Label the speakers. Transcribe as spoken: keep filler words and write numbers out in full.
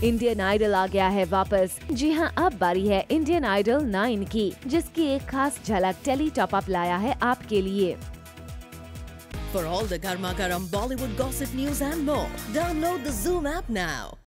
Speaker 1: Indian idol आ गया है वापस। जी हां, अब बारी है इंडियन आइडल नाइन की, जिसकी एक खास झलक टेली टॉप अप लाया है आपके लिए।
Speaker 2: For all the Garma Garam Bollywood gossip news and more, download the Zoom app now.